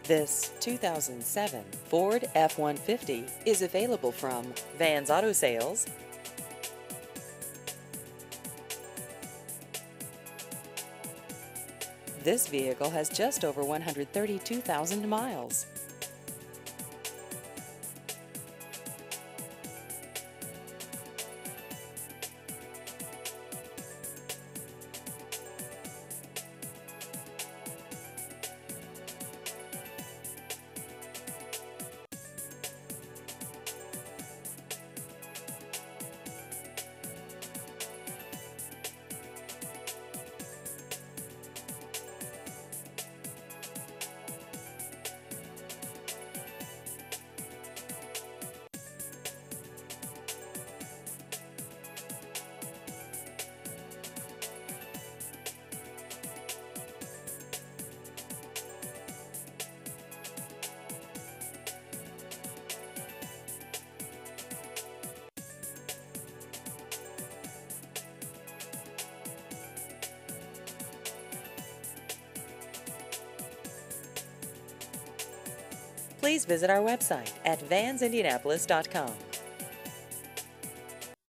This 2007 Ford F-150 is available from Vans Auto Sales. This vehicle has just over 132,000 miles. Please visit our website at vansindianapolis.com.